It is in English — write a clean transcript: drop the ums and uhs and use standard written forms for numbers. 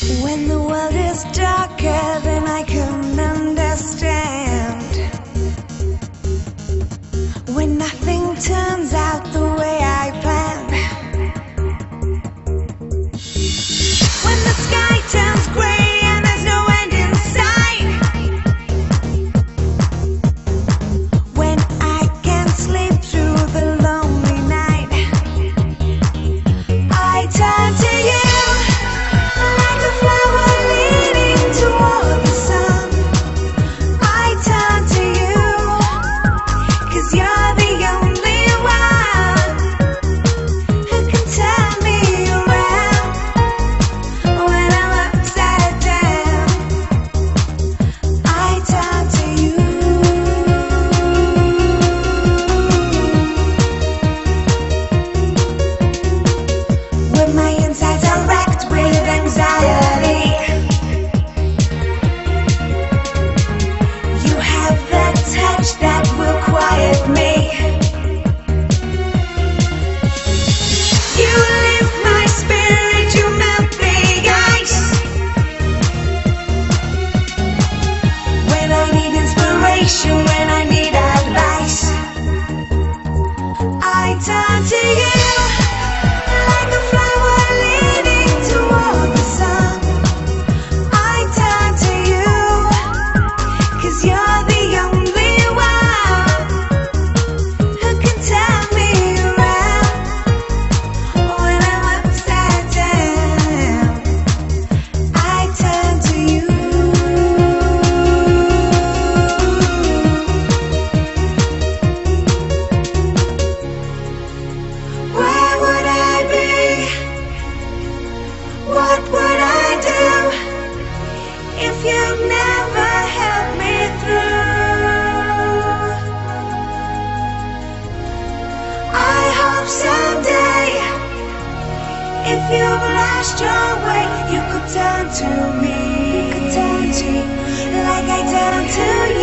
When the world is darker than I can understand, when nothing turns out the way I planned, when the sky turns gray and there's no end in sight, when I can't sleep through the lonely night, I turn to you. Like a flower leaning toward the sun, I turn to you, 'cause you're the only one who can turn me around when I'm upside down. I turn to you. When my insides are wrecked with anxiety, you have the touch that will quiet me. You lift my spirit, you melt the ice. When I need inspiration, when I need advice, I turn to you. Like a flower leaning toward the sun, I turn to you, 'cause you're the only one who can turn me around when I'm upside down. I turn to you. Where would I be? What would I do if you'd never helped me through? I hope someday, if you've lost your way, you could turn to me, like I turn to you.